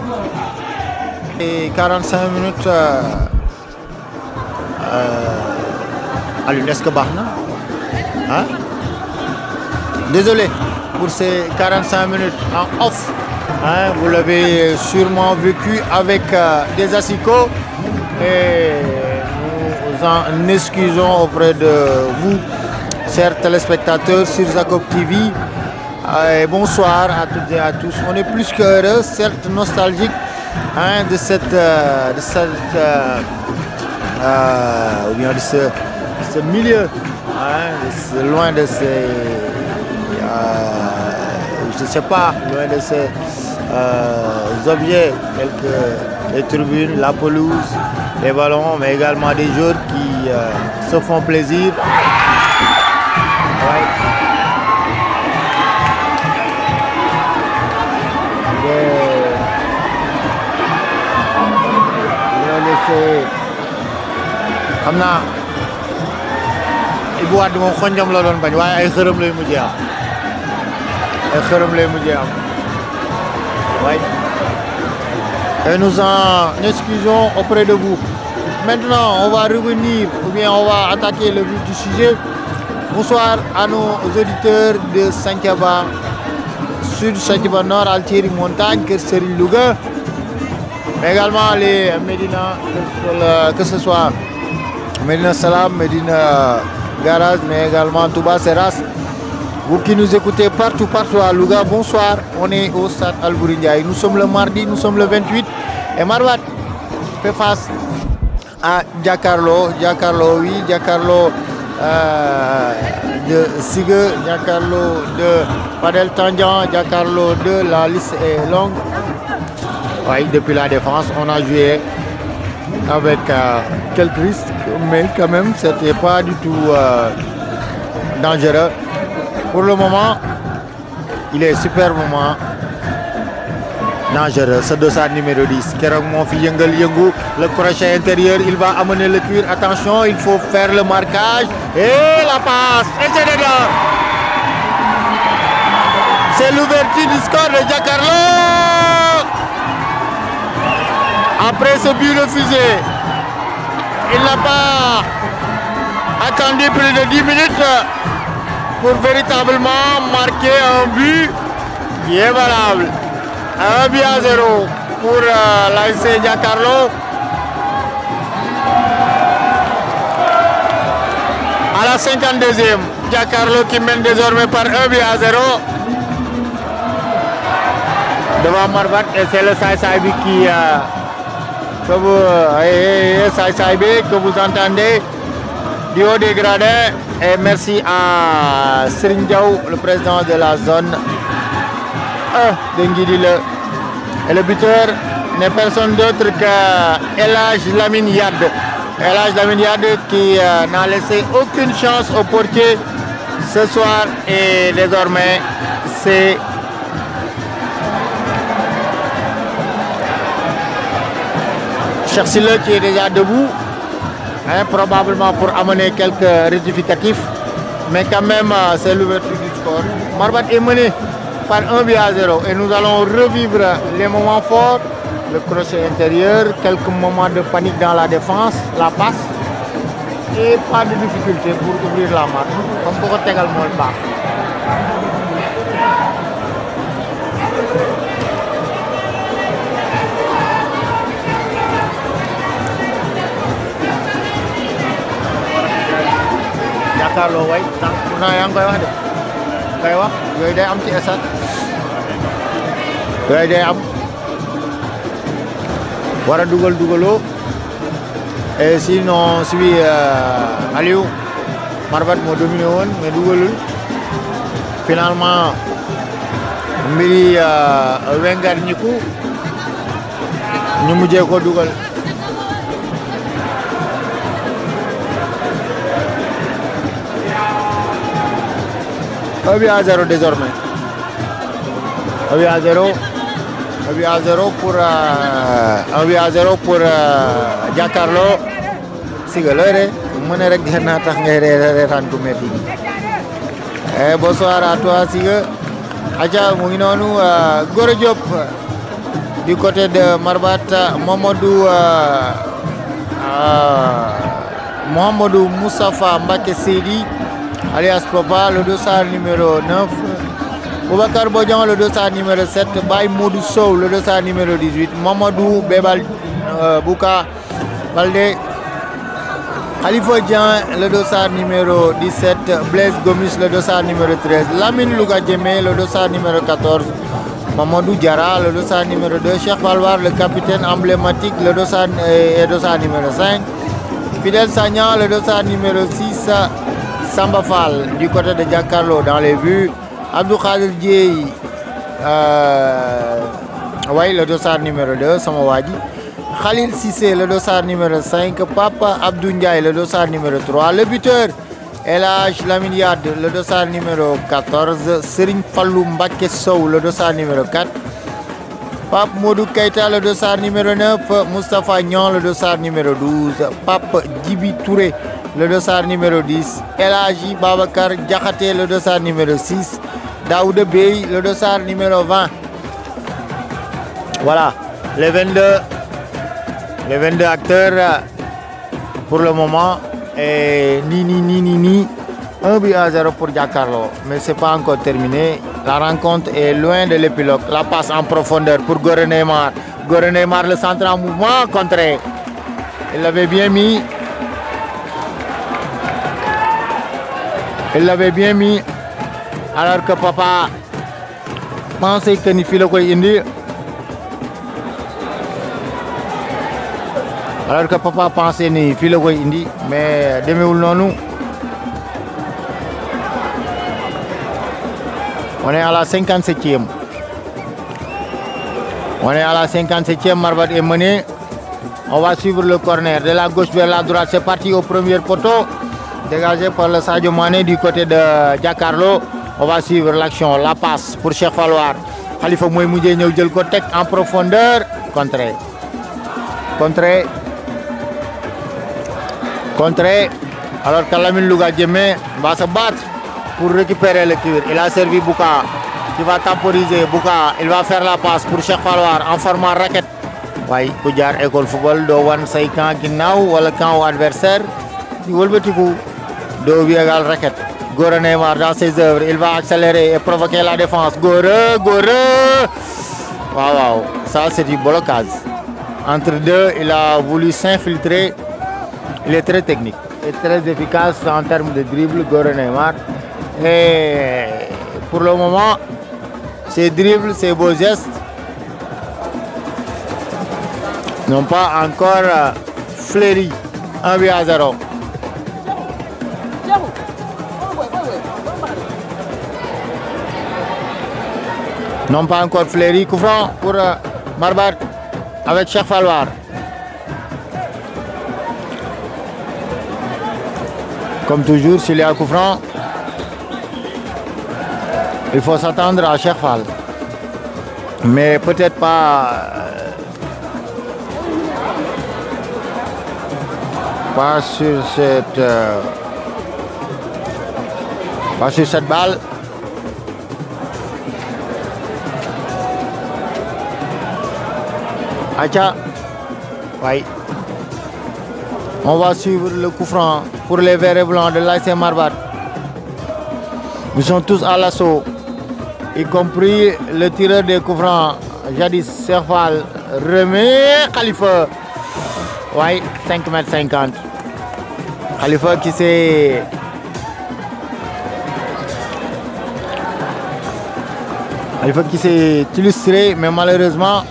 Et 45 minutes à l'UNESCO Bahna. Hein? Désolé pour ces 45 minutes en off. Hein? Vous l'avez sûrement vécu avec des assicots. Et nous en excusons auprès de vous, chers téléspectateurs sur Jacob TV. Et bonsoir à toutes et à tous. On est plus qu'heureux, certes nostalgique, hein, de ce milieu, hein, loin de ces, je sais pas, loin de ces objets tels que les tribunes, la pelouse, les ballons, mais également des joueurs qui se font plaisir. Ouais. xam naa Ibou Wade moom xonjam la doon bañ waaye ay xërëm lay mujjee am waaye et nous en excusons auprès de vous. Maintenant on va revenir ou bien on va attaquer le vif du sujet. Bonsoir à nos auditeurs de Santhiaba Sud, Santhiaba Nord, Altieri Montagne, Keur Serigne Louga, mais également les Médina, que ce soit Médina Salam, Médina Garage, mais également Touba Seras. Vous qui nous écoutez partout à Louga, bonsoir. On est au stade Albouri Ndiaye. Nous sommes le mardi, nous sommes le 28. Et Marwat fait face à Giancarlo, de Sigue, Giancarlo de Fadel Tandian, Giancarlo de la liste est longue. Oui, depuis la défense, on a joué avec quelques risques, mais quand même, c'était pas du tout dangereux. Pour le moment, il est super moment dangereux. Ce dossard numéro 10. Kerok Monfi Yengel Yengu, le crochet intérieur, il va amener le cuir. Attention, il faut faire le marquage. Et la passe, et c'est dedans. C'est l'ouverture du score de Giancarlo. Après ce but refusé, il n'a pas attendu plus de 10 minutes pour véritablement marquer un but qui est valable. 1 but à 0 pour l'ASC Giancarlo. À la 52e, Giancarlo qui mène désormais par 1 but à 0. Devant Marwat, et c'est le Saïsaïbi qui... que vous entendez du haut des gradins. Et merci à Serigne Diaw, le président de la zone 1 de Nguidile. Et le buteur n'est personne d'autre que El Hadj Lamine Yade. El Hadj Lamine Yade qui n'a laissé aucune chance au portier ce soir. Et désormais, c'est Cheikh Sylla qui est déjà debout, hein, probablement pour amener quelques rectificatifs, mais quand même c'est l'ouverture du score. Marwat est mené par 1 but à 0 et nous allons revivre les moments forts, le crochet intérieur, quelques moments de panique dans la défense, la passe et pas de difficulté pour ouvrir la marque. Comme pour également le bas. Giancarlo way tànk naa yaa ngi koy wax de koy wax yooyu day am ci stade yooyu day am war a dugaloo et sinon si Aliou Marwat moo dominé woon mais dugalul finalement mbiri Wengar ñiku ñu mujjee ko dugal. 1 but à 0 désormais. 1 but à 0. 1 but à 0 pour 1 but à 0 pour Giancarlo. Siga lore mën rek dina tax ngay reetaan ku metti. Bonsoir à toi Siga. Aja mu ngi noonu Gora Diop du côté de Marbat, Mohamedou Moussafa Mbake Sedi, alias Papa, le dossard numéro 9. Boubacar Bodjan, le dossard numéro 7. Baye Modou Sow, le dossard numéro 18. Mamadou Bebal Bouka Balde. Khalifa Dian, le dossard numéro 17. Blaise Gomis, le dossard numéro 13. Lamine Louga Djemé, le dossard numéro 14. Mamadou Diara, le dossard numéro 2. Cheikh Falwar, le capitaine emblématique, le dossard numéro 5. Fidel Sagnan, le dossard numéro 6. Samba Fall, du côté de Giancarlo, dans les vues. Abdou Khadir Dieye, oui, le dossard numéro 2, Samawadi. Khalil Sissé, le dossard numéro 5. Papa Abdou Ndiaye, le dossard numéro 3. Le buteur, Elhaj Lamine Yad, le dossard numéro 14. Serigne Fallou Mbake Sow, le dossard numéro 4. Pape Modou Keita, le dossard numéro 9. Moustapha Nyan, le dossard numéro 12. Pape Djibi Touré, le dossard numéro 10. Elhaji Babakar Diakhaté, le dossard numéro 6. Daouda Bey, le dossard numéro 20. Voilà, les 22 acteurs pour le moment. Et ni. 1-0 pour Giancarlo. Mais ce n'est pas encore terminé. La rencontre est loin de l'épilogue. La passe en profondeur pour Gore Neymar. Gore Neymar, le centre en mouvement, contré. Il l'avait bien mis. Il l'avait bien mis. Alors que Papa pensait que ni filo koy indi. Alors que Papa pensait ni filo koy indi, mais demeewul noonu. On est à la 57e. On est à la 57e. Marbat est mené. On va suivre le corner de la gauche vers la droite. C'est parti au premier poteau. Dégagé par le Sadio Mané du côté de Giancarlo. On va suivre l'action. La passe pour Cheikh Falwar. Khalifa Moy Moudjé ñëw jël ko tek en profondeur. Contré. Alors que Lamine Louga Djemé va se battre pour récupérer le cuir. Il a servi Bouka qui va temporiser. Bouka, il va faire la passe pour Cheikh Falwar en format raquette. Oui, ku jaar école football do wan say camp ginnaaw wala camp adversaire di wëlbatiku do bi égal raquette. Gore Neymar dans ses œuvres, il va accélérer et provoquer la défense. Gore. Waouh, ça c'est du blocage. Entre deux, il a voulu s'infiltrer. Il est très technique et très efficace en termes de dribble, Gore Neymar. Et pour le moment, ses dribbles, ses beaux gestes n'ont pas encore fleuri. 1-0. N'ont pas encore fleuri. Coup franc pour Marbat avec Cheikh Falwar. Comme toujours, s'il y a un coup franc, il faut s'attendre à Cheikh Fall. Mais peut-être pas sur cette balle. Acha. Oui. On va suivre le coup franc pour les verts et blancs de l'AS Marbat. Ils sont tous à l'assaut, y compris le tireur des coups francs, jadis Cheikh Fall. Remet Khalifa. Oui, 5,50 m. Khalifa qui s'est illustré, mais malheureusement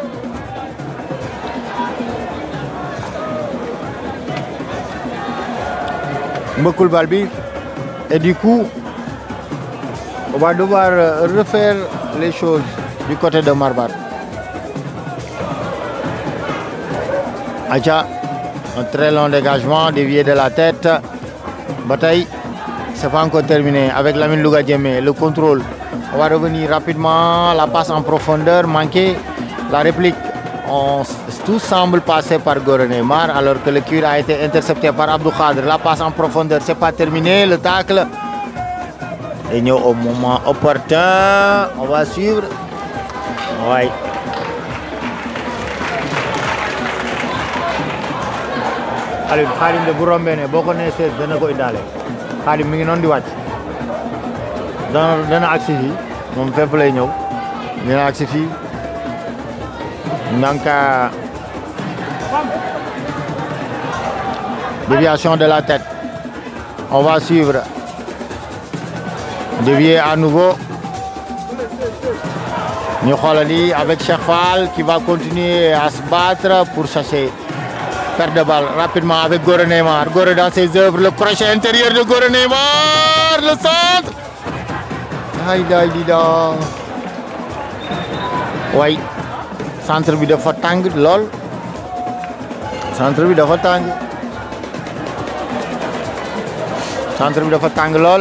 mbëkkul bal bi. Et du coup, on va devoir refaire les choses du côté de Marbat. Acha, un très long dégagement dévié de la tête. Bataille, c'est pas encore terminé avec Lamine Louga Djemé. Le contrôle, on va revenir rapidement. La passe en profondeur manquée. La réplique, tout semble passer par Gore Neymar alors que le cuir a été intercepté par Abdou Khadir. La passe en profondeur, c'est pas terminé. Le tacle est venu au moment opportun. On va suivre. Oui. Khadim de bu rombee ne boo ko nee seet dana ko indaale Khadim mi ngi noonu di wàcc dana agsi fii moom fépp lay ñëw dina agsi fii donc déviation de la tête on va suivre dévier à nouveau ñu xoolali avec Cheikh Fall qui va continuer à se battre pour chercher perte de balle rapidement avec Gora Neymar. Gora dans ses œuvres, le crochet intérieur de Gora Neymar, le centre. Oui, centre bi dafa tàng lool. Centre bi dafa tàng. Centre bi dafa tàng lool.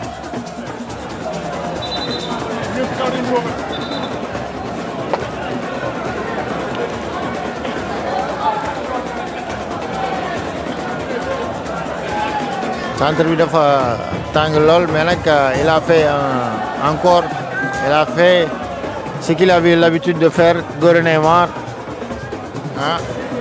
Centre bi dafa tàng lool mais nag il a fait encore il a fait ce qu'il avait l'habitude de faire Gora Neymar ah.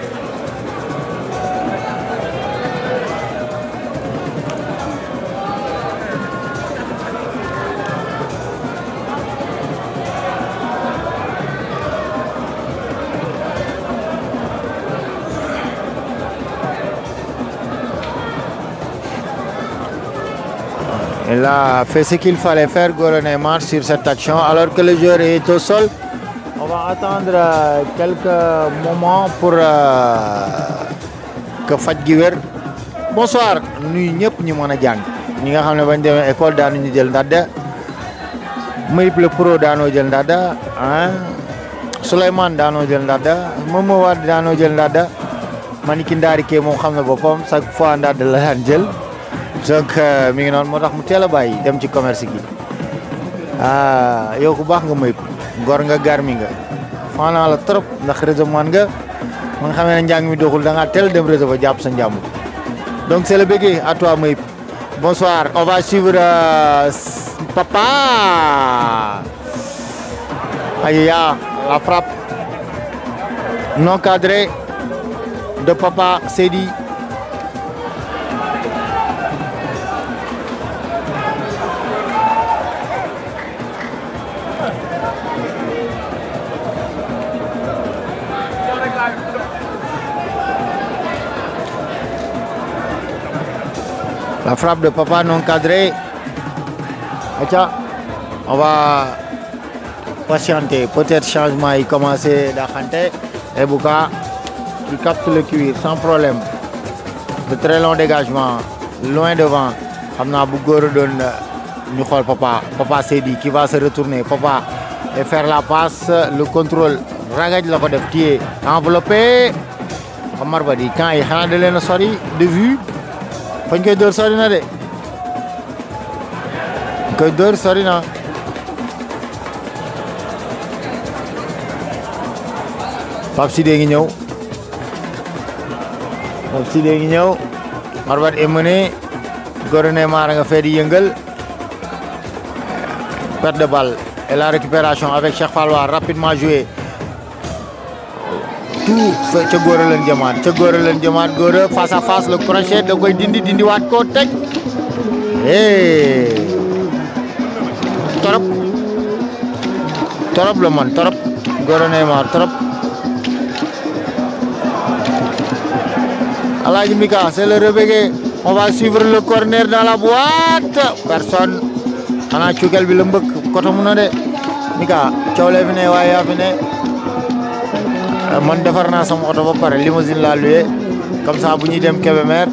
Il a fait ce qu'il fallait faire, Gora Neymar, sur cette action. Alors que le joueur est au sol, on va attendre quelques moments pour que faj gi wér. Bonsoir nuyu ñëpp ñu mën a jàng ñi nga xam ne bañ demee école daanuñu jël ndàdda Mayib le pro daanoo jël ndàdda ah Souleymane daanoo jël ndàdda Momo Wade daanoo jël ndàdda Maniki Ndaari Kee moom xam ne boppam chaque fois ndàdda la daan jël. Donc mi ngi noonu moo tax mu teel a bàyyi dem ci commerce gi ah yow ku baax nga Mayib gor nga garmi nga faanaa la trop ndax réseau man nga ma nga xamee ne njàng mi doxul da ngaa teel dem réseau ba jàpp sa njàmm donc c'est le bégué à toi Mayib. Bonsoir, on va suivre Papa. Aïe, la frappe non cadrée de Papa Seydi. La frappe de Papa non cadrée. On va patienter. Peut-être changement il commencer d'Akhante et Bouka qui capte le cuir sans problème. De très long dégagement, loin devant. Amna Bougoro donne ñu xol Papa Seydi qui va se retourner. Papa et faire la passe, le contrôle. Ragaj la ko def pied enveloppé. Omar Badi quand il xana de len sori de vue. fañ koy dóor sori na de koy dóor sori na Pape Sidé ngi ñëw Marbat est mené Gora Neymar nga fee di yëngal perte de balle et la récupération avec Cheikh Falloir rapidement joué tout ca Gora leen jëmaat Gora face à face le crochet da koy dindi waat ko teg torop la man torop Gora Neymar torop Aladji Mika c'est le rebégué on va suivre le corner dans la boîte personne xanaa cukel bi la mbëkk koto mu na de Mika coow lee fi ne waaye yaa fi ne man defar naa sama oto ba pare limousine laa loué comme ça bu ñuy dem Kébémer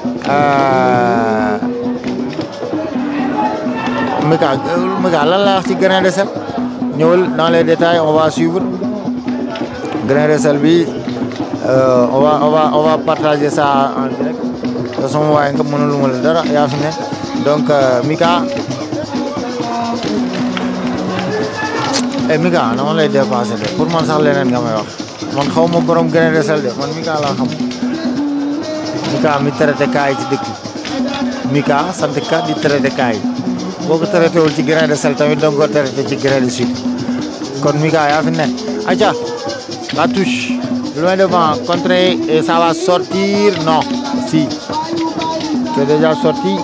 Mika lan la wax ci grain de sel ñëwal dans les détails on va suivre grain de sel bi on va partager ça en direct de sama waaye nga mënuluma la dara yaa fi ne donc Mika Mika na lay dépassé de pour man sax leneen nga may wax man xaw ma borom grain de sel de man Mika laa xam Mika mi traité kaay ci dëkk Mika sant ka di traité kaay boo ko traité wul ci grain de sel tamit donc ko traité ci grain de sucre kon Mika yaa fi ne aca la touche loin devant contré et ça va sortir non Papsi. C'est déjà sorti.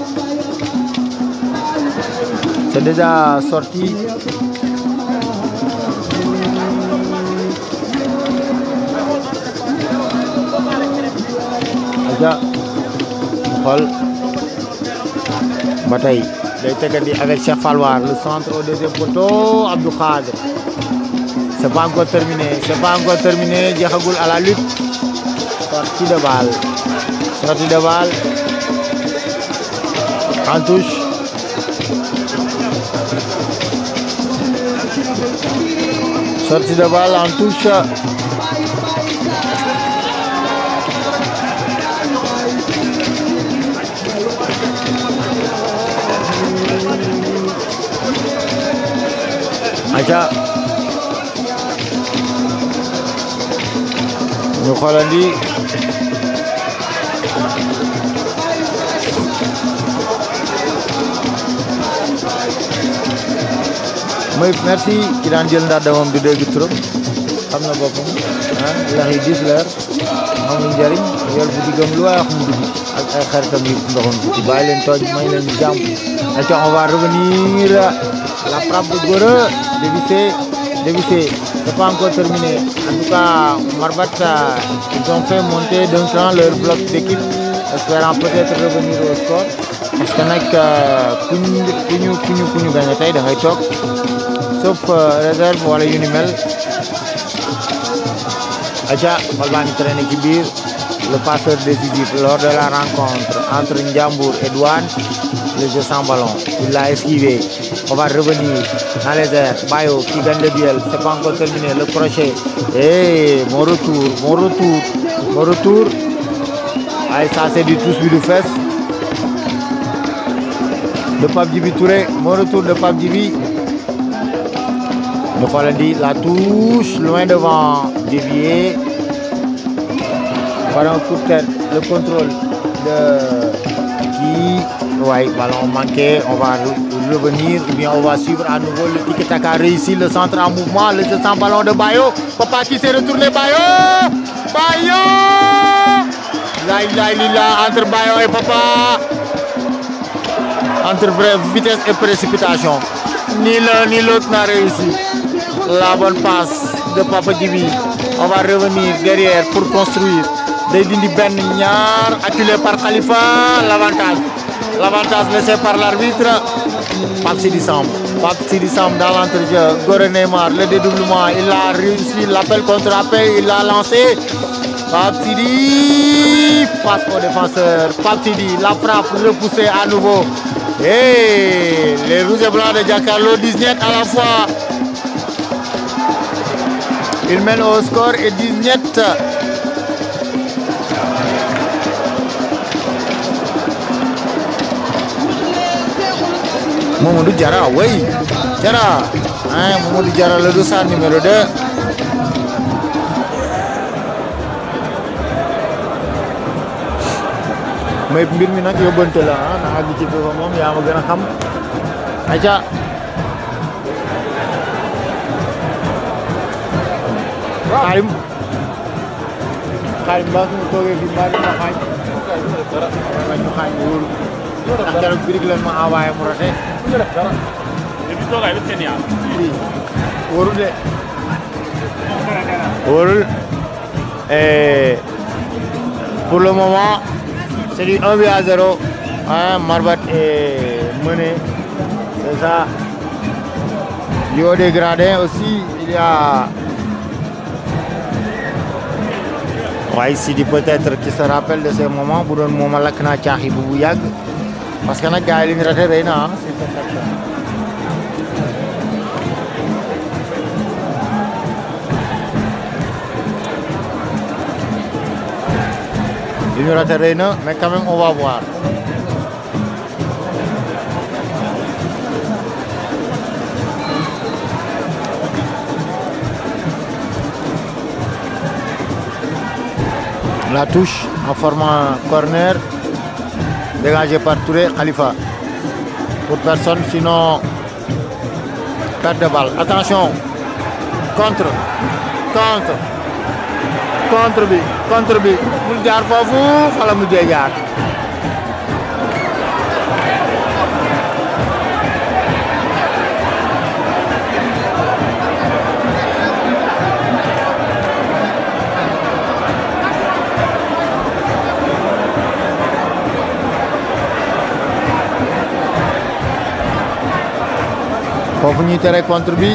C'est déjà sorti. Aja xool ba tey day tegandi avec Cheikh Falwar, le centre au deuxième poteau. Abdou Khadre, c'est pas encore terminé, c'est pas encore terminé. Jeexagul à la lutte. Sortie de balle, sortie de balle en touche. Sortie de balle en touche. Aja ñu xoolandi mooy merci ki daan jël ndax moom du dégg trop xam na boppam lax yi 10 leer amul njariñ yor bu diggam lu waay wax mu dugg ak ay xaritam yi ndoxam ci bàyyi leen tooj may leen jàmm. Aca on va revenir, la frappe de Gora dévissé, c'est pas encore terminé. En tout cas Marbat ils ont fait monter d'un cran leur bloc d'équipe, espérant peut-être revenir au score, parce que nag ku ñu gagné tey da ngay toog sauf réserve wala yu ni mel. Aca bal baa ngi traîné ci biir. Le passeur décisif lors de la rencontre entre Ndiambour et Douane, le jeu sans ballon, il l'a esquivé. On va revenir dans les airs. Bayo qui gagne le duel, c'est pas encore terminé. Le crochet, et mon retour. Allez, ça c'est du tous du fesse de Pape Djibi Touré. Mon retour de Pape Djibi. Nous allons dire la touche loin devant, dévié. Par un coup de tête, le contrôle de qui, ouais, ballon manqué. On va revenir, ou bien on va suivre à nouveau le tic-tac réussi, le centre en mouvement, le jeu sans ballon de Bayo. Papa qui s'est retourné, Bayo, là, entre Bayo et Papa, entre vitesse et précipitation, ni l'un ni l'autre n'a réussi. La bonne passe de Papa Djibi. On va revenir derrière pour construire. Day dindi benn ñaar, acculé par Khalifa. L'avantage laissé par l'arbitre. Pape Sidi Samb dans l'entrejeu. Gora Neymar, le dédoublement, il a réussi l'appel contre appel, il l'a lancé. Pape Sidi face au défenseur. Pape Sidi, la frappe repoussée à nouveau. Et les rouges et blancs de Jakaarlo 19 à la fois. Il mène au score et 19. Mamadou Diarra, oui, Diarra, Mamadou Diarra, le dossard numéro 2. Mais mbir mi nag yóbbante la na àgg ci foofu moom yaa ma gën a xam. Aja Karim mbaa su ma toogee fii mbaa dina xaaj ñu xaaj bu wóor ndax keroog birig leen ma envoyé mu raté wóorul de wóorul et pour le moment c'est du 1-0. Marbat est mené, c'est ça. Du haut des gradins aussi il y a waaye Sidi peut-être qui se rappelle de ces moments bu doon mooma lakk naa caaxi bu yàgg parce que nag gars yi li ñu raté rëy na c'est cette action. Li ñu raté rëy na mais quand même on va voir. La touche en format corner dégagé par Touré. Khalifa pour personne, sinon perte de balle. Attention, contre contre bi mu jaar foofu fala mu jee jaar foofu ñuy tere contre bi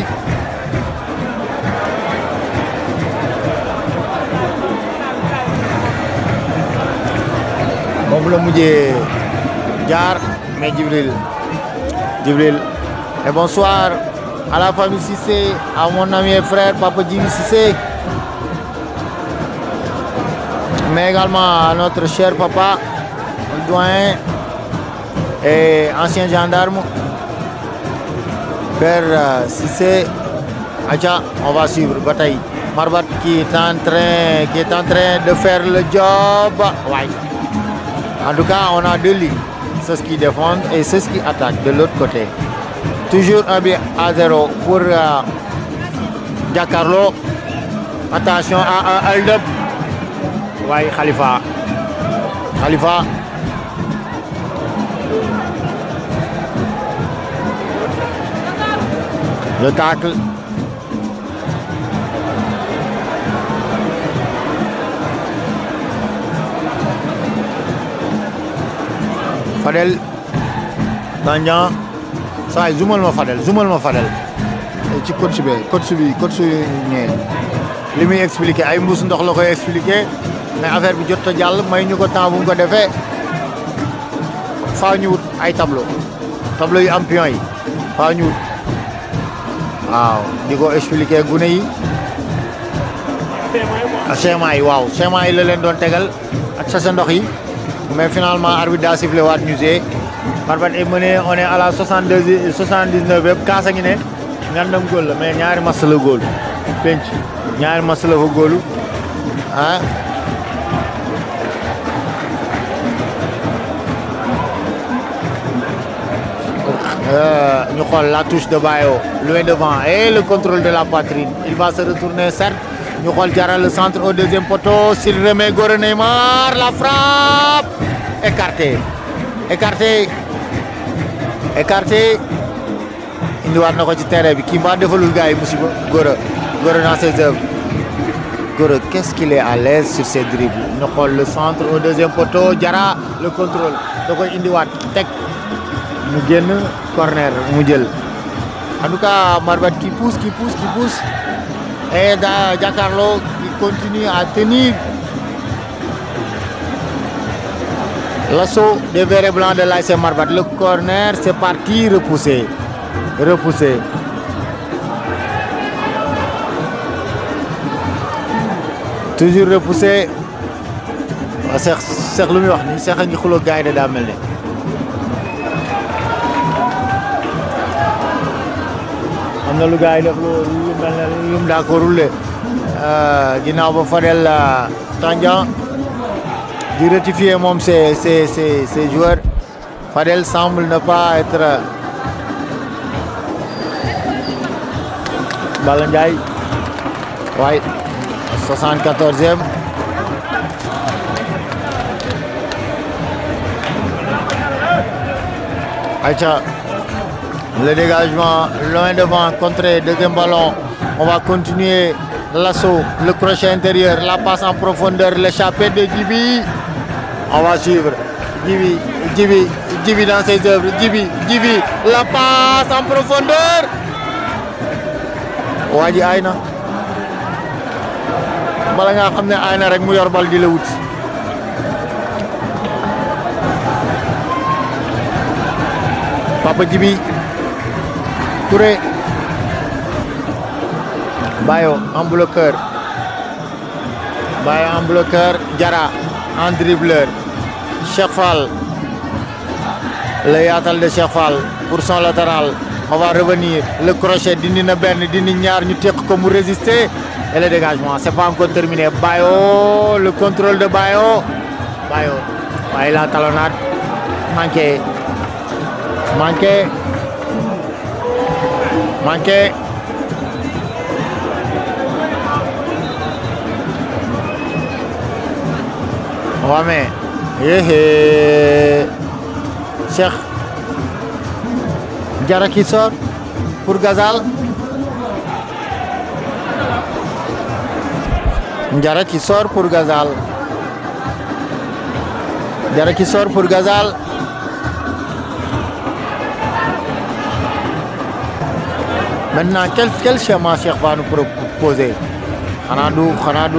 foofu la mujjee jaar mais Djibril et bonsoir à la famille Cissé, à mon ami et frère Papa Djibi Cissé, mais également à notre cher papa le doyen et ancien gendarme Père Cissé. Acha, on va suivre bataille. Marbat qui est en train de faire le job. Ouais. En tout cas, on a deux lignes, ceux qui défendent et ceux qui attaquent de l'autre côté. Toujours un but à 0 pour Giancarlo. Attention à un hold-up. Ouais, Khalifa. Le tacle. Fadel Tandian saa yi zoomal ma Fadel ci coach bi ñee li muy expliqué ay mbuus ndox la koy expliqué mais affaire bi jot a jàll may ñu ko temps bu mu ko defee faaw ñu wut ay tableau yu am pion yi faaw ñu wut waaw di ko expliqué gune yi schéma yi waaw schéma yi la leen doon tegal ak sa ndox yi mais finalement arbitre daa sifflé waat ñu joué Marbat est mené, on est à la 79 kaasa ngi ne ngandam góol la mais ñaari mas la góol penc ñaari mas la fa góolu ah ñu xool la touche de Bayo loin devant et le contrôle de la poitrine il va se retourner certes ñu xool Diarra le centre au deuxième poteau s'il remet Gora Neymar la frappe écarté indiwaat na ko ci terrain bi kii mbaa defalul gars yi musiba Gora dans ses œuvres Gora qu'est-ce qu'il est à l'aise sur ses dribbles ñu xool le centre au deuxième poteau Diarra le contrôle da koy indiwaat teg mu génn corner mu jël en tout cas Marbat qui pousse et Giancarlo qui continue à tenir l'assaut des verts et blancs de l'AS Marbat. Le corner, c'est parti, repoussé. Toujours repoussé. Cheikh lu muy wax ni Cheikh a ngi xuloo gaay de daa mel ne. am na lu gaay def lu mel ne lu mu d'accordul de ginnaaw ba Fadel Tandian di rectifier moom ces joueurs. Fadel semble ne pas être Balla Ndiaye waaye 74e Aïcha le dégagement loin devant contré deuxième ballon on va continuer l'assaut le crochet intérieur la passe en profondeur l'échappée de Djibi on va suivre Djibi dans ses œuvres Djibi la passe en profondeur waa ji aay na bala nga xam ne aay na rek mu yor bal di la wut Papa Djibi Touré Bayo en bloqueur Diarra en dribbleur Cheikh Fall le yaatal de Cheikh Fall pour son latéral on va revenir le crochet dindi na benn dindi ñaar ñu teq ko mu résister et le dégagement c'est pas encore terminé Bayo le contrôle de Bayo waaye la talonnade manqué Ouais, mais Cheikh Diarra qui sort pour Ghazal. Diarra qui sort pour Ghazal. Diarra qui sort pour Ghazal. Maintenant, quel schéma Cheikh va nous proposer? Khanadou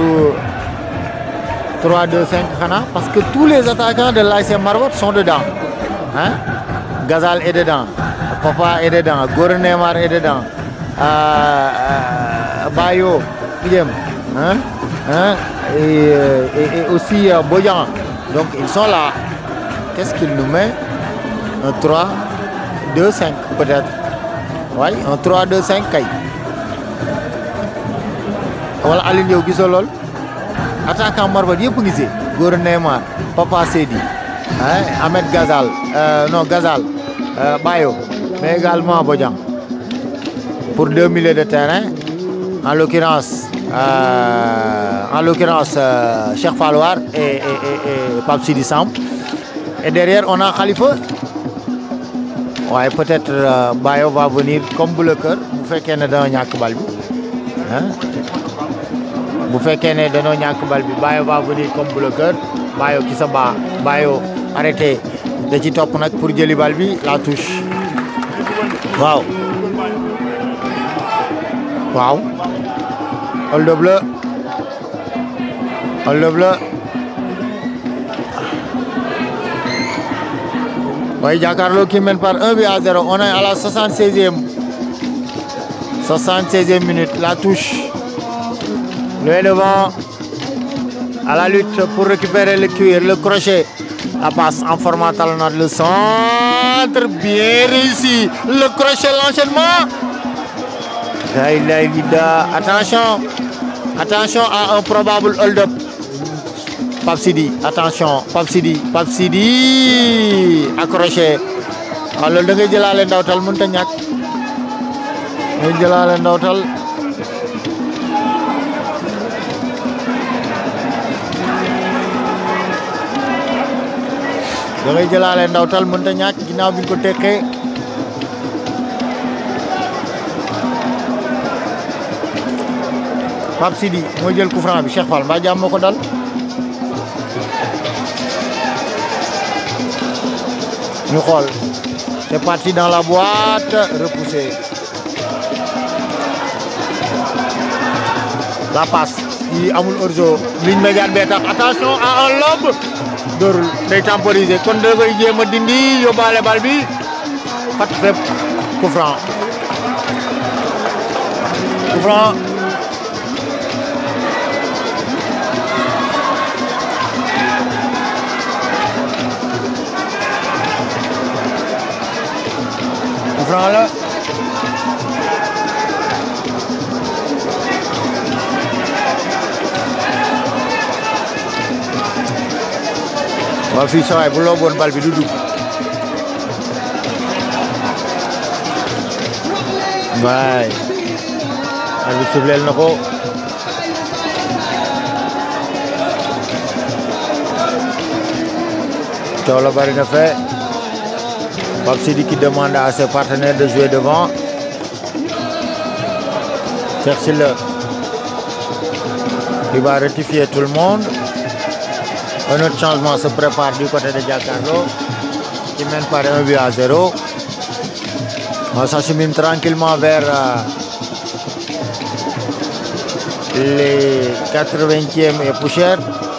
3-2-5 Khana, parce que tous les attaquants de l'AS Marbot sont dedans. Hein? Ghazal est dedans, Papa est dedans, Gora Neymar est dedans, Bayo, hein? Hein? Et aussi Boyan. Donc ils sont là. Qu'est-ce qu'il nous met? Un 3-2-5 peut-être. Oui, un 3-2-5 kay. Voilà, Aline yow gisoo lool. Attaquant Marbot yëpp ngi ci. Gora Neymar, Papa Seydi, hein? Ahmed Ghazal, non Ghazal, Bayo, mais également Bodian. Pour 2 milieux de terrain, en l'occurrence Cheikh Falwar et Pape Sidi Samb. Et derrière on a Khalifa. Ouais, peut-être Bayo va venir comme bloqueur. Bu fekkee ne dana ñàkk bal bi. Hein? Bu fekkee ne dañoo ñàkk bal bi, Bayo va venir comme bloqueur. Bayo qui se bat, Bayo arrêté da ci topp nag pour jëli bal bi, la touche. Waaw. Waaw. Hold up la. Hold up la. Oui, Jakaarlo qui mène par 1-0. On est à la 76e minute. La touche. Le devant. À la lutte pour récupérer le cuir, le crochet. La passe en format talonnade. Le centre. Bien réussi. Le crochet, l'enchaînement. Attention. Attention à un probable hold-up. Pape Sidi, attention, Pape Sidi accroché. Alors da ngay jëlaale ndawtal mënta ñàkk. Ngay jëlaale ndawtal. Da ngay jëlaale ndawtal mënta ñàkk ginnaaw bi ñu ko tekkee. Pape Sidi mooy jël coup franc bi, Cheikh Fall mbaa jàmm moo ko dal. Ñu xool, c'est parti dans la boîte, repoussé. La passe, yi amul orzo, ligne médiane bee tax, attention à un lob. Dorul day temporiser, kon da koy jéem a dindi yóbbaale bal bi. Fat fépp, coup franc. Coup franc. Là. Waaw fii sawaay bu looboon bal bi du dugg. waay arbitre siffleel na ko. coow la bari na fee. Pape Sidi qui demande à ses partenaires de jouer devant. Cheikh Sylla qui va rectifier tout le monde. Un autre changement se prépare du côté de Jakaarlo qui mène par 1-0. On s'achemine tranquillement vers les 80e et poussière.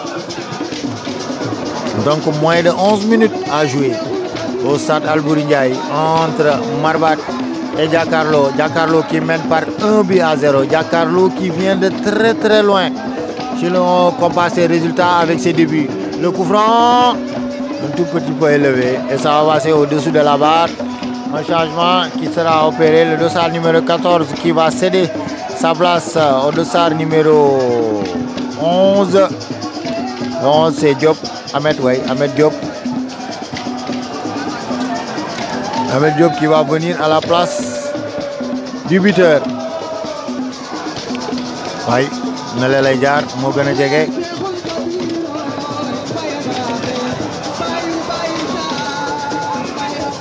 Donc moins de 11 minutes à jouer au stade Albouri Ndiaye entre Marbat et Jakaarlo. Jakaarlo qui mène par 1-0. Jakaarlo qui vient de très très loin. Si l'on compare ses résultats avec ses débuts. Le coup franc, un tout petit peu élevé. Et ça va passer au-dessous de la barre. Un changement qui sera opéré. Le dossard numéro 14 qui va céder sa place au dossard numéro 11. Le 11 c'est Diop. Ahmed Diop. Ahmed Diop qui va venir à la place du buteur. Oui, na lay jaar moo gën a jege.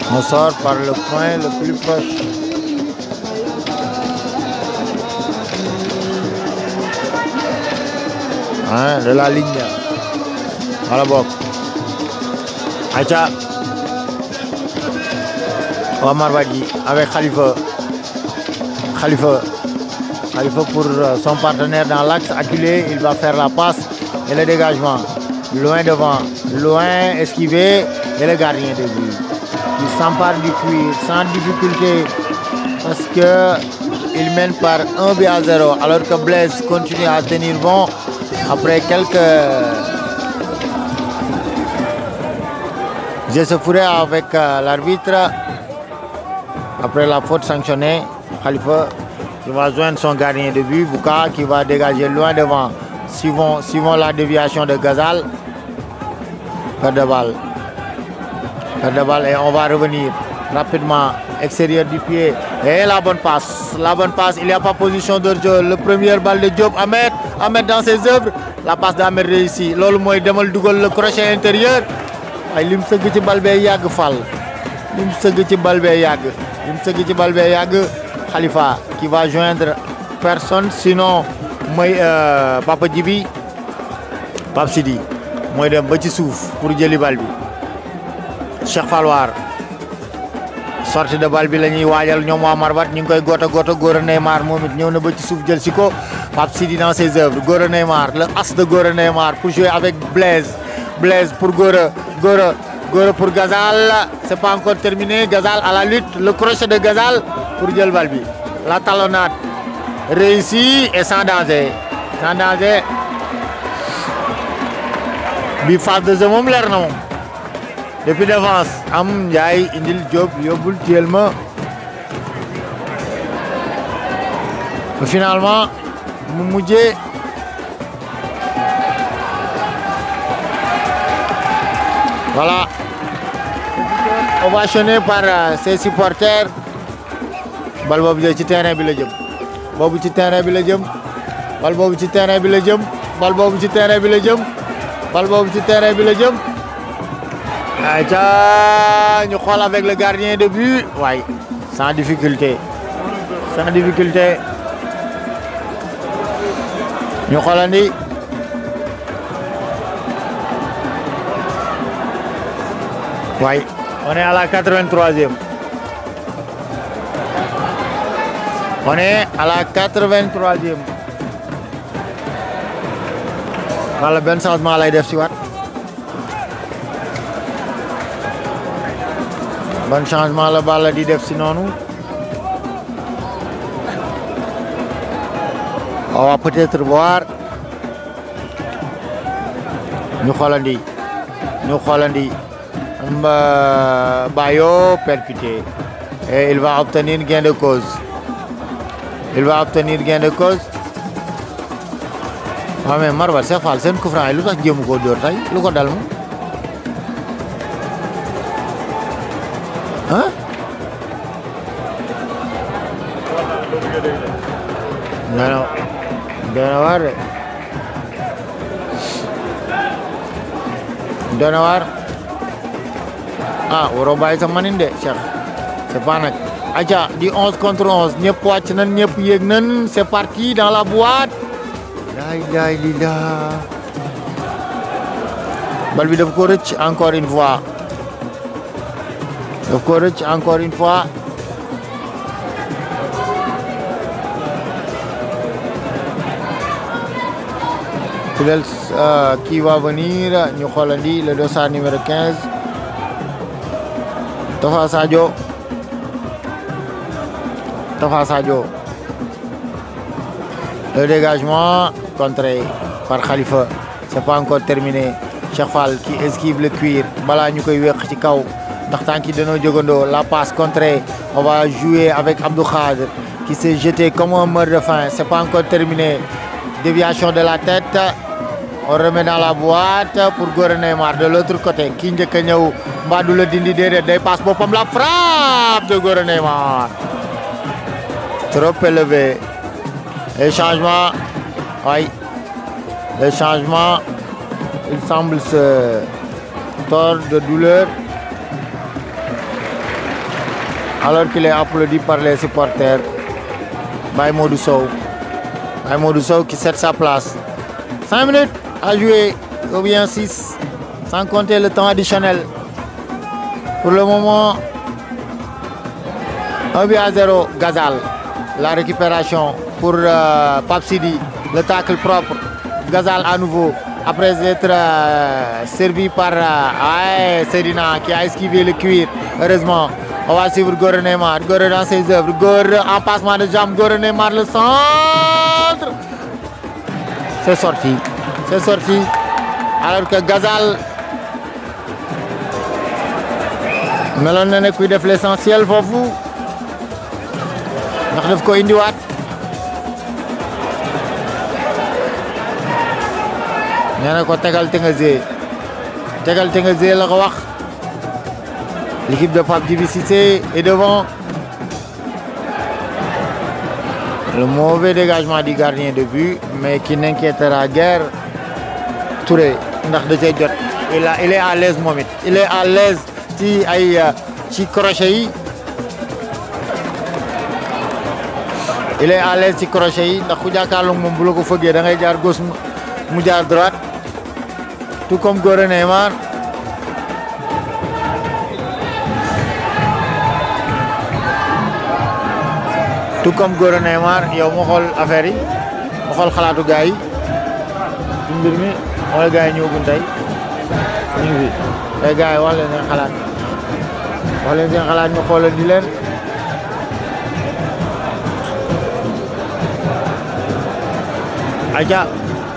On sort par le point le plus proche. Hein, de la ligne. Voilà, bon. Aïcha. Omar Badji avec Khalifa. Khalifa pour son partenaire dans l'axe acculé. Il va faire la passe et le dégagement. Loin devant. Loin esquivé. Et le gardien de but. Il s'empare du cuir sans difficulté. Parce qu'il mène par 1-0. Alors que Blaise continue à tenir bon. Après quelques échauffourées avec l'arbitre, après la faute sanctionnée, Khalifa qui va joindre son gardien de but, Bouka qui va dégager loin devant, suivant la déviation de Ghazal. Perte de balle et on va revenir rapidement, extérieur du pied et la bonne passe, il n'y a pas position de jeu, le premier balle de Diop, Ahmed dans ses œuvres, la passe d'Ahmed réussi, loolu mooy demal dugal le crochet intérieur, ay lim sëgg ci bal bee yàgg Fall, lim sëgg ci bal bee yàgg, Khalifa qui va joindre personne sinon mooy Papa Djibi, Pape Sidi mooy dem ba ci suuf pour jëli bal bi. Cheikh Falwar sortie de balle bi la ñuy waajal ñoom waa Marbat ñu ngi koy goto Gora Neymar moom it ñëw na ba ci suuf jël si ko. Pape Sidi dans ses œuvres, Gora Neymar, le as de Gora Neymar pour jouer avec Blaise pour Gora pour Ghazal, c'est pas encore terminé, Ghazal à la lutte, le crochet de Ghazal pour jël bal bi. La talonnade réussie et sans danger. Bi phase de jeu moom leer na moom. Depuis devance am Ndiaye indil Diop yóbbul tellement. Finalement mu mujjee voilà, ovationné par ses supporters. Bal boobu ci terrain bi la jëm. Bal boobu ci terrain bi la jëm. Aïcha, ñu xool avec le gardien de but. Ouais, sans difficulté. Ñu xoolandi. Ouais, on est à la 83e. Wala benn changement lay def ci waat. Ban changement la Balla di def si noonu. On va peut-être voir. Ñu xoolandi. Bayo percuté. Et il va obtenir gain de cause. waaw mais Marbat Cheikh Fall seen coup franc yi lu tax jéemu koo dóor tey lu ko dal moom. ah. non doy na waar ah waroo bàyyi sa manin de Cheikh c'est pas nag. Aja di 11 contre 11 ñëpp wàcc nañ ñëpp yéeg nañ c'est parti dans la boîte. Laay lila. Bal bi daf ko rëcc encore une fois. Fidèle qui va venir ñu xoolandi le dossard numéro 15. Tafa Sadio. Le dégagement contré par Khalifa. C'est pas encore terminé. Cheikh Fall qui esquive le cuir. Balaa ñu koy wéq ci kaw. Ndax tànk yi dañoo jógandoo. La passe contrée. On va jouer avec Abdou Khadr qui s'est jeté comme un meurt de faim. C'est pas encore terminé. Déviation de la tête. On remet dans la boîte pour Gora Neymar de l'autre côté. Ki njëkk a ñëw mbaa du la dindi déedéet day passe boppam la frappe de Gora Neymar. Trop élevé. Les changements, oui, les changements, il semble se tordre de douleur. alors qu'il est applaudi par les supporters. Baye Modou Sow. Baye Modou Sow qui cède sa place. 5 minutes à jouer, ou bien 6, sans compter le temps additionnel. Pour le moment, 1-0, Gazal. La récupération pour Pape Sidi, le tacle propre. Gazal à nouveau, après être servi par Serina qui a esquivé le cuir. Heureusement, on va suivre Gore Neymar. Gore dans ses œuvres. Gore en passement de jambe. Gore Neymar le centre. C'est sorti. C'est sorti. Alors que Gazal meloon na ne kuy def l'essentiel foofu ndax daf ko indiwaat. nee na ko tegal te nga zee. tegal te nga zee la ko wax. L'équipe de Pape Djibi Cissé est devant. Le mauvais dégagement du gardien de but, mais qui n'inquiétera guère Touré. ndax da cee jot. Il est à l'aise moom it. Il est à l'aise ci ay ci crochet yi. Il est à l'aise ci crochet yi ndax ku jàkkaarloog moom bu la ko fëggee da ngay jaar gauche mu jaar droite. Tout comme Gore Neymar. Tout comme Gore Neymar yow ma xool affaire yi ma xool xalaatu gars yi ci mbir mi wala gars yi ñëwaguñ tey ñu ngi fi tey gars yi wax leen seen xalaat ñu xoolal di leen. aja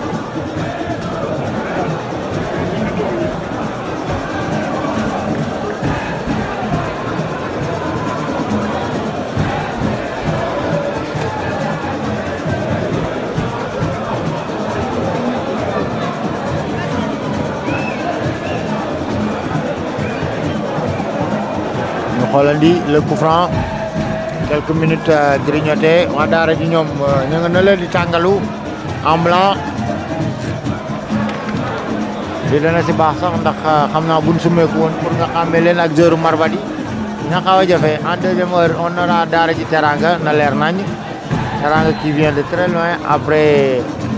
Hollandi le coup franc quelques minutes grignoté waa daara ji ñoom ñu nga na leen di tàngalu en blanc di dana si baax sax ndax xam naa buñ sumeeku woon pour nga xàmmee leen ak joueur Marvadi dina xaw a jafe. En deuxième heure on aura daara ji Teranga na leer nañ Teranga qui vient de très loin après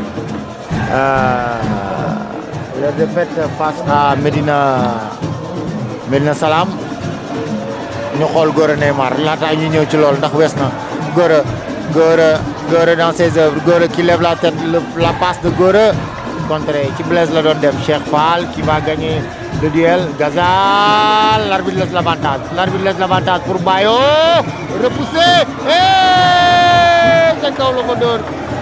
la défaite face à Medina Salam. ñu xool Gore Neymar laata ñu ñëw ci loolu ndax wees na Gore dans ses œuvres. Gore qui lève la tête, la passe de Gore contré ci Blaise la doon dem. Cheikh Fall qui va gagner le duel. Gazal, l'arbitre laisse l'avantage pour Bayo, repoussé ca kaw la ko dóor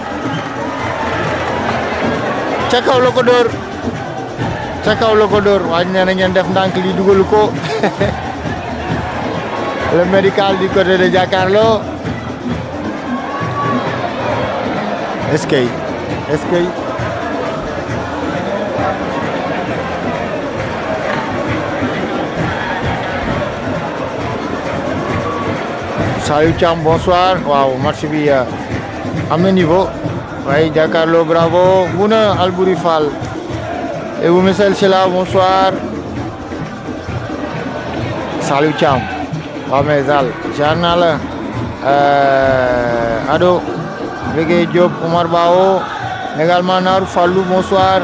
waaye nee na ngeen def ndànk li dugalu ko. Le médical du côté de Jakaarlo. Est-ce que Saliou Thiam bonsoir. Waaw match bi am na niveau. waaye Jakaarlo bravo. Bouna Albouri Fall et vous Michel Chela bonsoir. Saliou Thiam. waaw mais Zal jaar naa la Ado Bégé Diop Omar Bao également Narou Fallou bonsoir.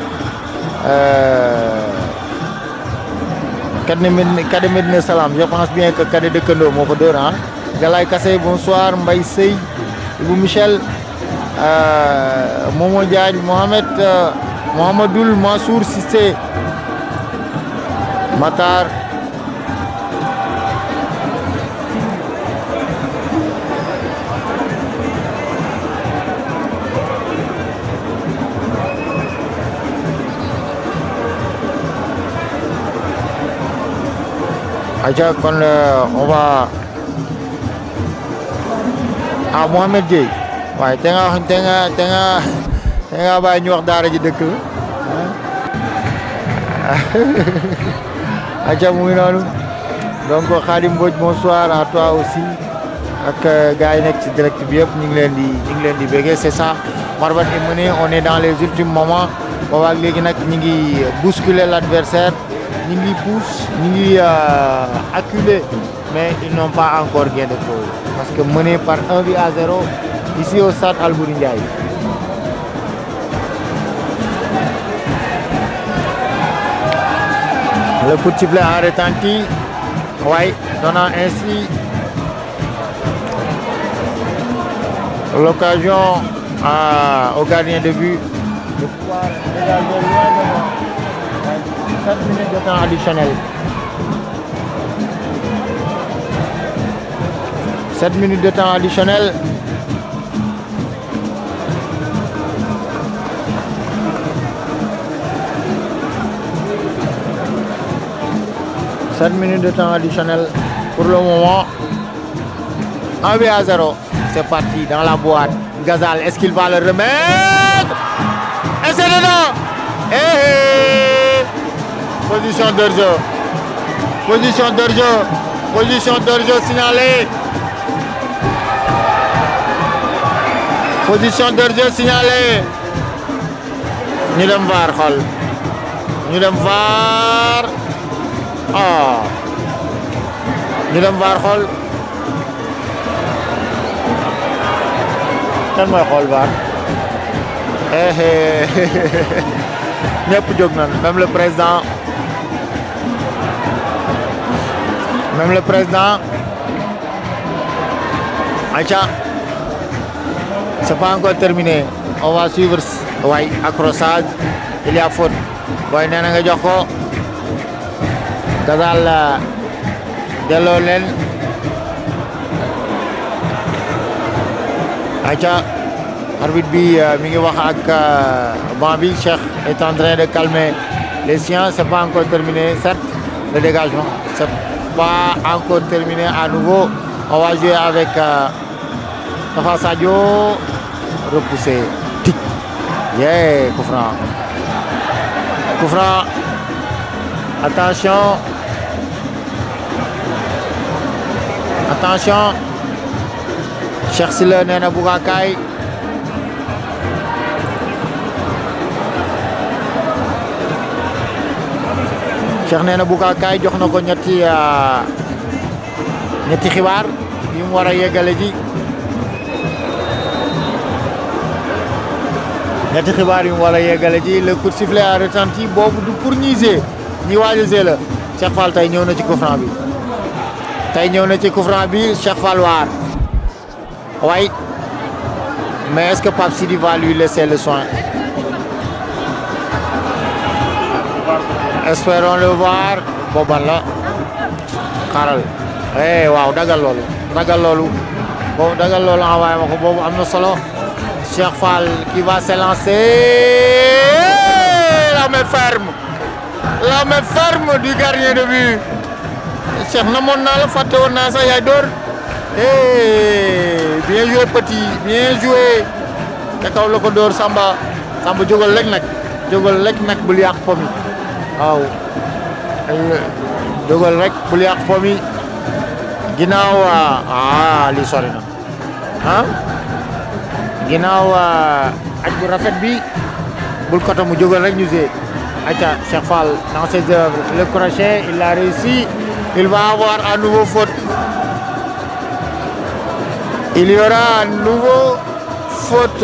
Kadé Medina Salam je pense bien que Kadé dëkkandoo moo ko dóor ah. Galay Kassé bonsoir. Mbaye Sey Ibou Michel Momo Diagne Mohamedoul Mansour Cissé Matar aja kon on va Mohamed Dieye waaye te nga bàyyi ñu wax daara ji dëkk la aja mu ngi noonu donc Khadim Mbodj bonsoir à toi aussi ak gars yi nekk ci direct bi yëpp ñu ngi leen di béggee. C'est ça, Marwan est mené, on est dans les ultimes moments. boobaak léegi nag ñu ngi bousculer l'adversaire, ñu ngi pousse, ñu ngi acculer mais ils n'ont pas encore gain de cause. Parce que mené par 1-0 ici au stade Albouri Ndiaye. Le coup de sifflet a retenti, oui, donnant ainsi l'occasion au gardien de but de pouvoir dégager loin devant. 7 minutes de temps additionnel. 7 minutes de temps additionnel. Minutes de temps additionnel pour le moment. 1-0. C'est parti dans la boîte. Ghazal, est-ce qu'il va le remettre? Et c'est dedans. Position d'hors-jeu. Position d'hors-jeu. Position d'hors-jeu signalée. Position d'hors-jeu signalée. Ñu dem VAR xool. Ñu dem VAR. Ñu dem VAR xool. Kan mooy xool VAR. ñëpp jóg nañ, même le président. Même le président. Aïcha. C'est pas encore terminé. On va suivre. Ouais, accrochage. Il y a faute. Boy nee na nga jox ko. Ghazal delloo leen. Aïcha. Arbitre bi mi ngi wax ak banc bi. Cheikh est en train de calmer les siens. C'est pas encore terminé. Certes, le dégagement. C'est pas encore terminé à nouveau. On va jouer avec Tafa Sadio. Repoussé. Tic. Yeah, coup franc. Coup franc. Attention. Attention. Cheikh Sylla nee na Bouga kaay. Cheikh nee na Bouga kaay jox na ko ñetti xibaar yu mu war a yeggale ji. ñetti xibaar yu mu war a yeggale ji. Le coup de sifflet a retenti. Boobu du pour ñiser ñi waaj a zee la. Cheikh Fall tey ñëw na ci coup franc bi. Tey ñëw na ci coup franc bi Cheikh Fall waar. Oui. Mais est-ce que Pape Sidi va lui laisser le soin? Espérons le voir. Booban la. xaaral. Waaw dagal loolu. Dagal loolu. Boobu dagal loolu envoyé ma ko boobu am na solo. Cheikh Fall qui va s'élancer. La main ferme. La main ferme du gardien de but. Cheikh namoon naa la fàtte woon naa sax yaay door. Bien joué petit, bien joué. Te kaw la ko door Samba. Samba jógal lekk nag. Jógal lekk nag bul yàq po mi. Waaw. Jógal rek bul yàq po mi. Ginnaaw li sori na. Ginnaaw aj bu rafet bi bul koto mu jógal rek ñu see. Acha Cheikh Fall dans ses œuvres. Le crochet, il a réussi. Il va avoir un nouveau faute. Il y aura un nouveau faute.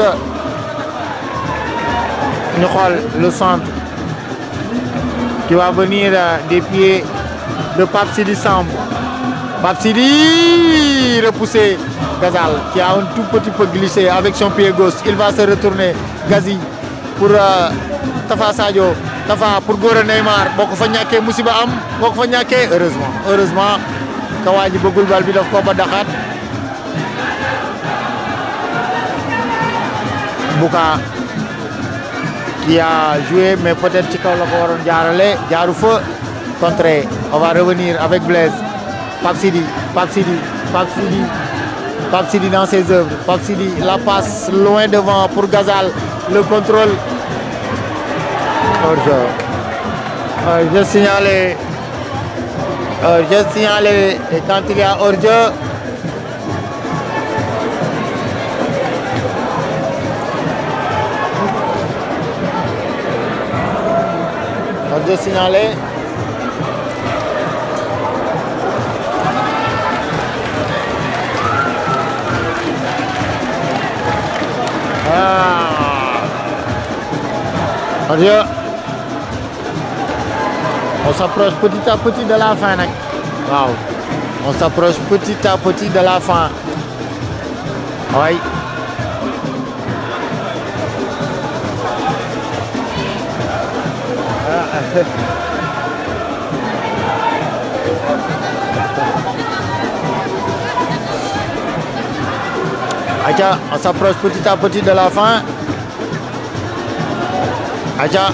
Ñu xool le centre qui va venir des pieds de Pape Sidi Samb. Pape Sidi repoussé. Ghazal qui a un tout petit peu glissé avec son pied gauche. Il va se retourner. Gazi pour Tafa Sadio. Tafa pour Gora Neymar. Boo ko fa ñàkkee musiba am. Boo ko fa ñàkkee heureusement ka waa ji bëggul bal bi daf ko ba daxaat. Bouka qui a joué mais peut-être ci kaw la ko waroon jaarale jaaru fa. Contré. On va revenir avec Blaise. Pape Sidi dans ses œuvres. Pape Sidi la passe loin devant pour Ghazal. Le contrôle. J'ai signalé. Et quand il y a hors-jeu. Hors-jeu signalé. Ah. Adieu. On s'approche petit à petit de la fin. Wow. On s'approche petit à petit de la fin. Oui. Aja, on s'approche petit à petit de la fin. Aja.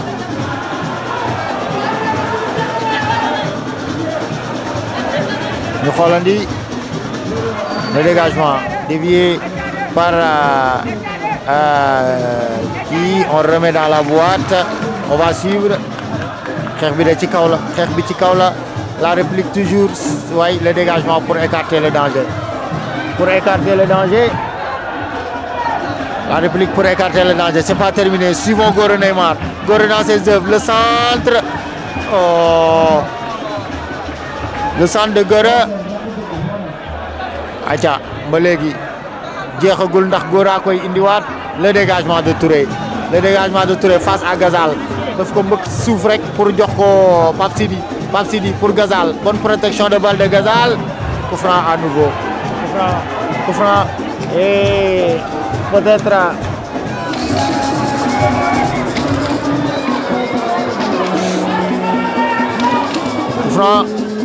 Nous Hollandi. Le dégagement dévié par qui on remet dans la boîte. On va suivre. La réplique toujours. Oui, le dégagement pour écarter le danger. Pour écarter le danger. La réplique pour écarter le danger. C'est pas terminé. Suivons Goro Neymar. Goro dans ses œuvres. Le centre. Oh. Le centre de Goro. Acha, Malegi. Jeexagul ndax Gora koy indiwaat. Le dégagement de Touré. Le dégagement de Touré face à Gazal. Daf ko mbëkk ci suuf rek pour jox ko Pape Sidi. Pape Sidi pour Gazal. Bonne protection de balle de Gazal. Coup franc à nouveau. Coup franc. Et peut-être coup franc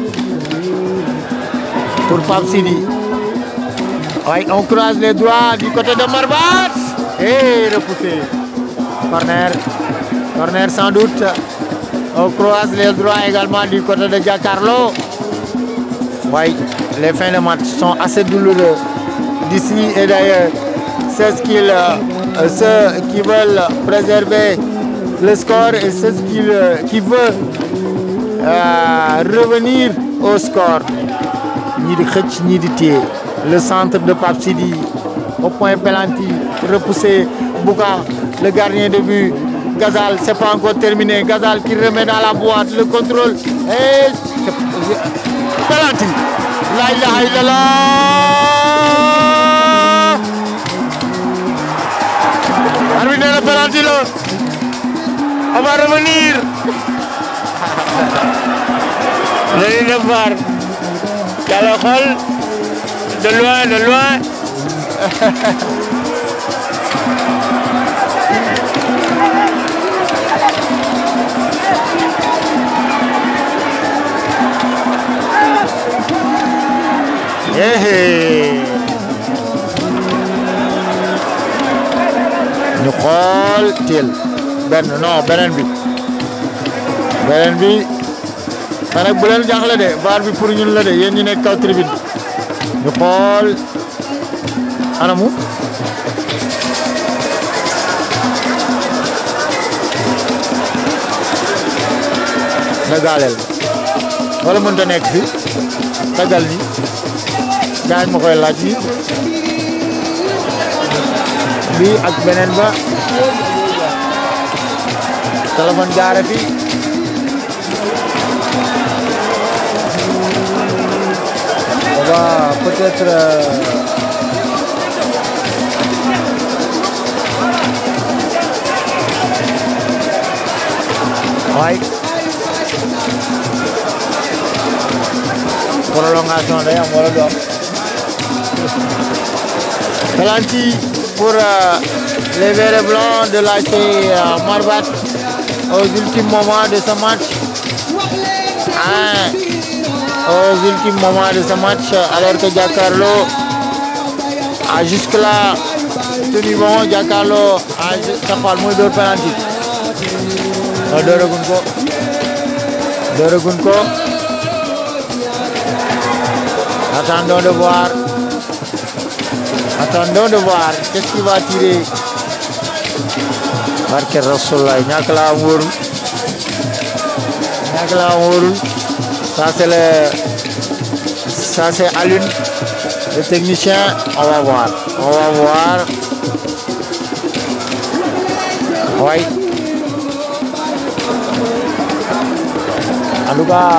pour Pape Sidi. Oui, on croise les doigts du côté de Marbat. Et repoussé. Corner. Corner sans doute. On croise les doigts également du côté de Giancarlo. Oui, les fins de match sont assez douloureux d'ici et d'ailleurs. C'est ceux qui veulent préserver le score et ceux qui veulent revenir au score. Ni de Khetch, ni de Thier. Le centre de Pape Sidi au point penalty, repoussé. Bouka, le gardien de but. Gazal, c'est pas encore terminé. Gazal qui remet dans la boîte le contrôle. Et penalty. La ilaha illallah. Arbitre le penalty là. On va revenir. Le VAR. De loin, de loin. ñu xool teel benn non beneen bi ma nag bu leen jaaxle de VAR bi pour ñun la de yéen ñi nekk kaw tribune ñu xool anamu na gaaleel wala mënta nekk fi tagal ni gaañ ma koy laaj ni bi ak beneen ba téléphone gaare fi on va peut-être ouais prolongation day am wala do am penalty pour les verts et blancs de l'AC Marbat aux ultimes moments de ce match. Aux ultimes moments de ce match, alors que Giancarlo a jusque-là tenu bon. Giancarlo a tapal muy door penalty. Dooragun ko. Attendons de voir. Attendons de voir qu'est-ce qu'il va tirer. Barke Rasulullah, ñàkk la am wóorul. Ça c'est Alioune, le technicien. On va voir. Oui. En tout cas,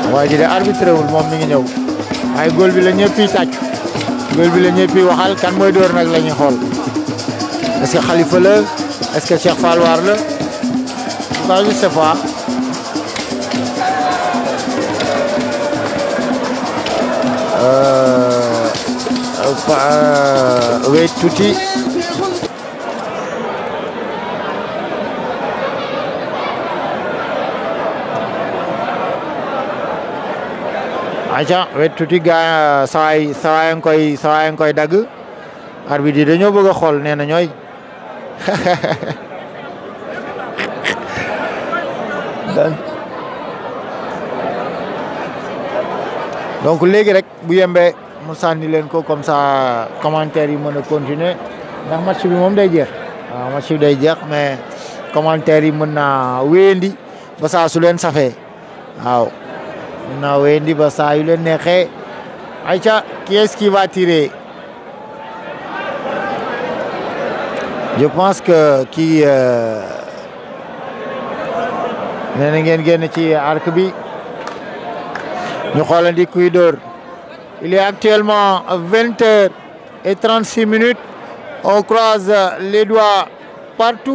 waa ji de arbitré wul moom mi ngi ñëw waaye góol bi la ñëpp yi tàcc góol bi la ñëpp yi waxal kan mooy door nag la ñuy xool est-ce que Khalifa la est-ce que Cheikh Fall War la je sais pas. Wait tuuti aca wet tuuti gaa sawaay nga koy dagg arbitre yi dañoo bëgg a xool nee na ñooy donc léegi rek bu yembee mu sànni leen ko comme ça commentaire yi mën a continuer ndax match bi moom day jeex waaw match bi day jeex mais commentaire yi mën naa wéyandi ba saa su leen safee waaw mën naa wéyandi ba saa yu leen neexee ayca qui est-ce qui va tirer je pense que kii nee na ngeen génn ci arc bi ñu xoolandi kuy dóor. Il est actuellement 20h36. On croise les doigts partout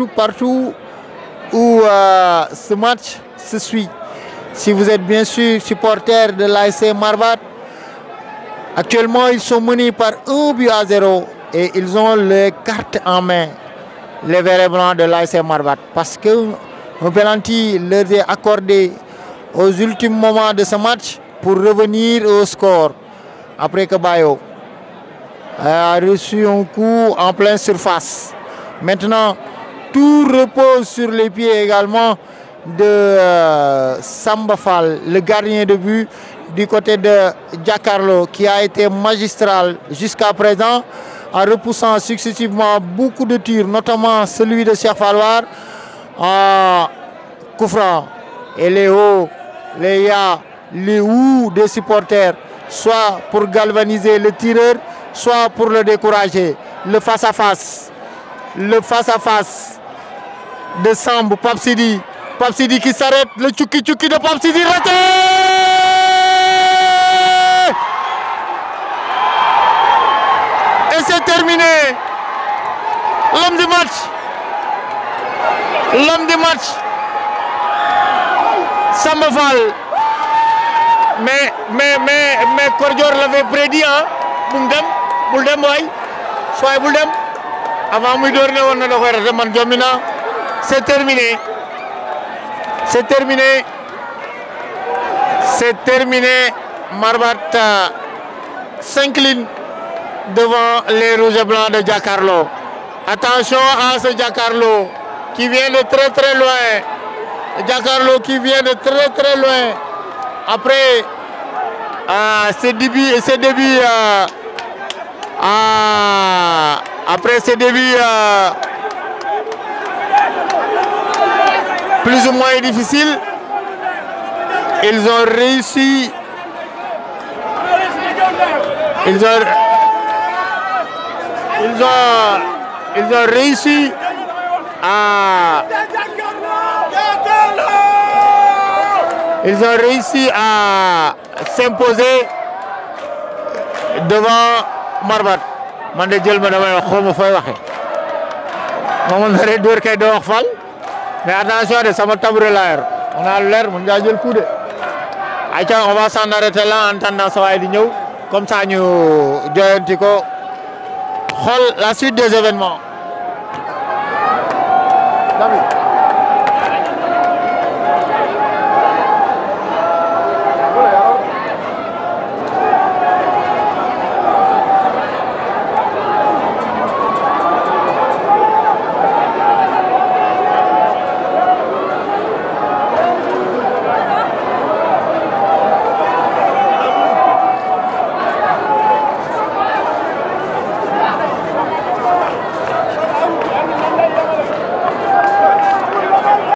où ce match se suit. Si vous êtes bien sûr supporter de l'ASC Marbat, actuellement ils sont menés par 1-0 et ils ont les cartes en main, les verts et blancs de l'ASC Marbat, parce que un penalty leur est accordé aux ultimes moments de ce match pour revenir au score après que Bayo a reçu un coup en pleine surface. Maintenant, tout repose sur les pieds également de Samba Fall, le gardien de but du côté de Giancarlo, qui a été magistral jusqu'à présent en repoussant successivement beaucoup de tirs, notamment celui de Cheikh Fall War en coup franc. Et les hauts, les ya, les ou des supporters, soit pour galvaniser le tireur, soit pour le décourager. Le face-à-face de Samb, Pape Sidi qui s'arrête, le tchouki de Pape Sidi raté. Et c'est terminé. L'homme du match, Samba Fall. Mais Kordior l'avait prédit, hein. Bouldem way. Soit Bouldem. Avant muy door ne won na da koy raté man jomina. C'est terminé. Marbat s'incline devant les rouges et blancs de Giancarlo. Attention à ce Giancarlo qui vient de très loin. Giancarlo qui vient de très loin. Après ses débuts plus ou moins difficiles, ils ont réussi à s'imposer devant Marbat. Man de jël ma damay wax xawma fay waxe moom na re door kay do wax fal mais attention de sama tabouret la yor on a l'air mën nga jël coup de ayca on va s'en arrêter là en attendant sa waay di ñëw comme ça ñu joyanti ko xool la suite des événements.